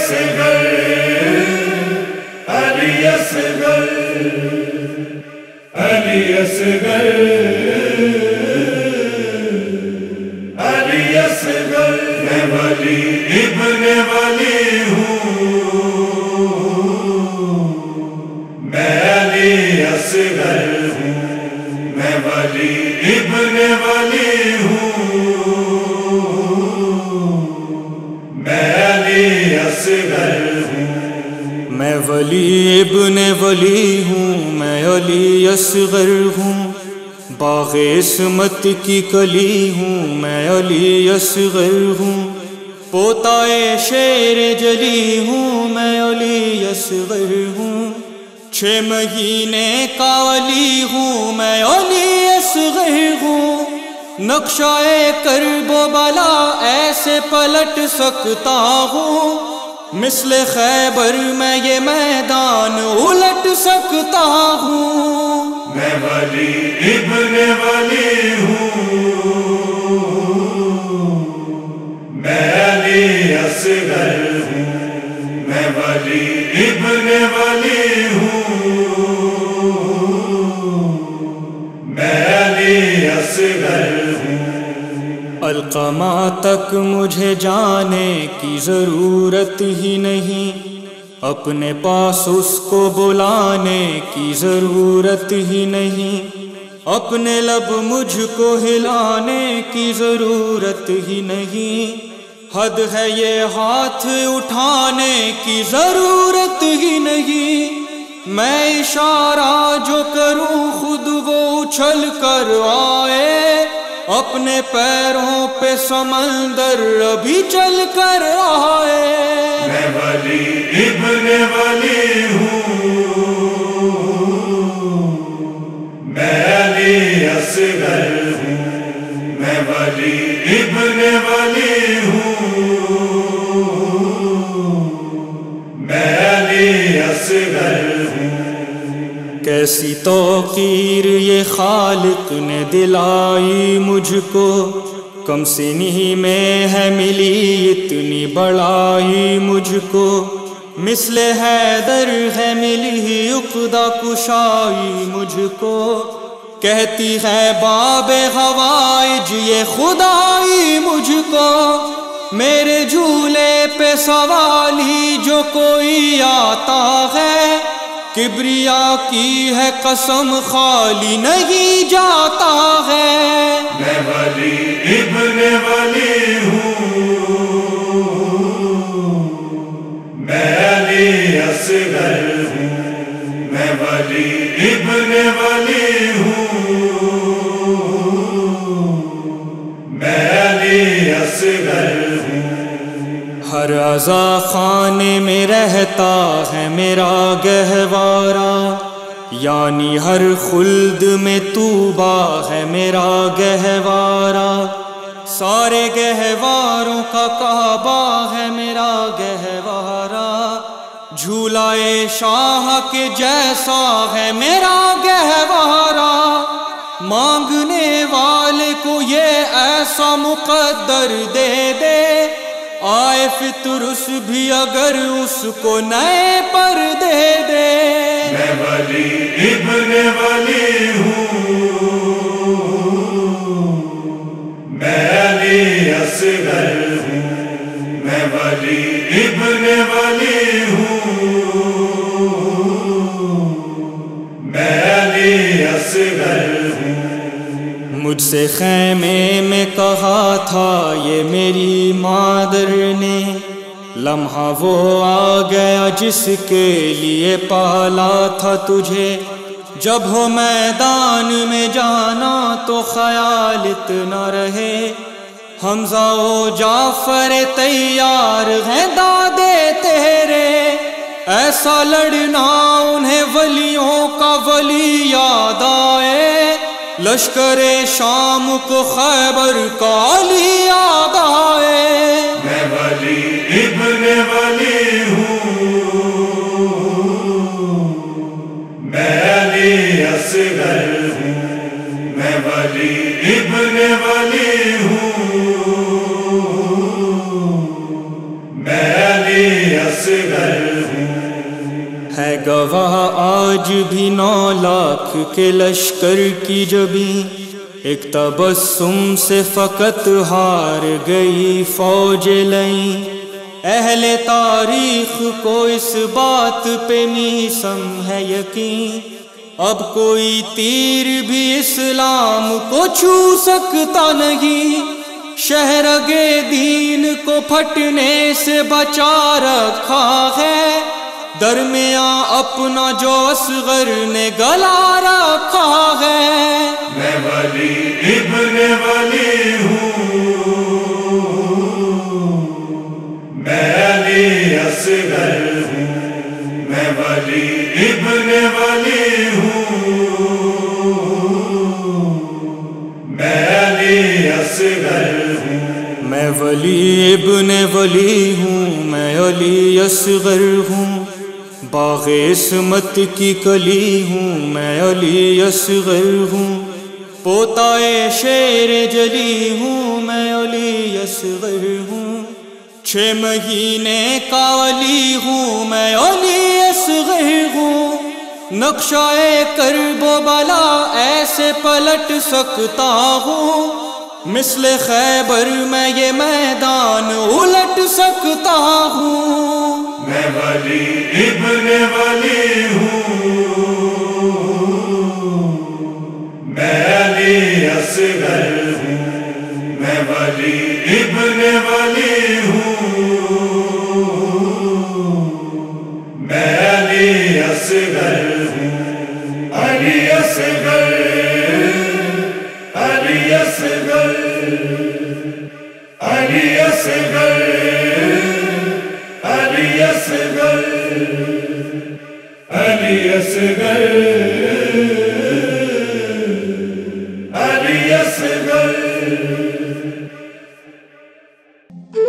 اصغر علی اصغر علی اصغر علی اصغر میں ولی ابن ولی ہوں، میں علی اصغر ہوں، میں ولی ابن ولی ہوں، میں علی اصغر ہوں، میں ولی ابن ولی ہوں، میں علی اصغر ہوں، باغ عصمت کی کلی ہوں، میں علی اصغر ہوں، پوتائے شیر جلی ہوں، میں علی اصغر ہوں، 6 مہینے کا ولی ہوں، میں علی اصغر ہوں، نقشہ کرب و بلا ایسے پلٹ سکتا ہوں، مثل خیبر میں یہ میدان الٹ سکتا ہوں، میں ولی ابن ولی ہوں، میں علی اصغر ہوں، میں ولی ابن ولی ہوں، میں علی اصغر ہوں، القمہ تک مجھے جانے کی ضرورت ہی نہیں، اپنے پاس اس کو بلانے کی ضرورت ہی نہیں، اپنے لب مجھ کو ہلانے کی ضرورت ہی نہیں، حد ہے یہ ہاتھ اٹھانے کی ضرورت ہی نہیں، میں اشارہ جو کروں خود وہ اچھل کر آئے، اپنے پیروں پہ سمندر ابھی چل کر آئے، میں ولی ابن ولی ہوں، میں علی اصغر ہوں، میں ولی ابن ولی ہوں، میں علی اصغر ہوں، کیسی توقیر یہ خالق نے دلائی مجھ کو، کم سنی میں ہے ملی اتنی بڑائی مجھ کو، مثل حیدر ہے ملی عقدہ کشائی مجھ کو، کہتی ہے باب حوائج یہ خدائی مجھ کو، میرے جھولے پہ سوال ہی جو کوئی آتا ہے، کبریا کی ہے قسم خالی نہیں جاتا ہے، میں ولی ابن ولی ہوں، میں علی اصغر ہوں، میں ولی ابن ولی ہوں، میں علی اصغر ہوں، ہر عزا خانے میں رہتا ہے میرا گہوارہ، یعنی ہر خلد میں طوبیٰ ہے میرا گہوارہ، سارے گہواروں کا کعبہ ہے میرا گہوارہ، جھولائے شاہ کے جیسا ہے میرا گہوارہ، مانگنے والے کو یہ ایسا مقدر دے دے، آئے فطرس بھی اگر اس کو نئے پر دے دے، میں ولی ابن ولی ہوں، میں علی اصغر ہوں، میں ولی ابن ولی ہوں، میں علی اصغر ہوں، مجھ سے خیمے میں کہا تھا یہ میری مادر نے، لمحہ وہ آ گیا جس کے لیے پالا تھا تجھے، جب ہو میدان میں جانا تو خیال اتنا رہے، حمزہ و جعفر تیار ہیں دادے تیرے، ایسا لڑنا انہیں ولیوں کا ولی یاد آئے، لشکر شام کو خیبر کا علی یاد آئے، میں ولی ابن ولی ہوں، میں علی اصغر ہوں، میں ولی ابن ولی ہوں، میں علی اصغر گواہ آج بھی 9 لاکھ کے لشکر کی جبیں، ایک تبسم سے فقط ہار گئی فوج لئیں۔ اہل تاریخ کو اس بات پہ میسم ہے یقین، اب کوئی تیر بھی اسلام کو چھو سکتا نہیں۔ شہرگے دین کو پھٹنے سے بچا رکھا ہے، درمیان اپنا جو اصغر نے گلا رکھا ہے۔ میں ولی ابن ولی ہوں، میں علی اصغر ہوں، میں ولی ابن ولی ہوں، میں علی اصغر ہوں، میں ولی ابن ولی ہوں، میں علی اصغر ہوں، باغ عصمت کی کلی ہوں، میں علی اصغر ہوں، پوتائے شیر جلی ہوں، میں علی اصغر ہوں، 6 مہینے کا علی ہوں، میں علی اصغر ہوں، نقشہ کرب و بلا ایسے پلٹ سکتا ہوں، مثل خیبر میں یہ میدان الٹ سکتا ہوں۔ میں ولی ابن ولی ہوں، میں علی اصغر ہوں، میں ولی ابن ولی ہوں، میں علی اصغر ہوں، علی اصغر، علی اصغر، علی اصغر، علی اصغر، علی اصغر، علی اصغر۔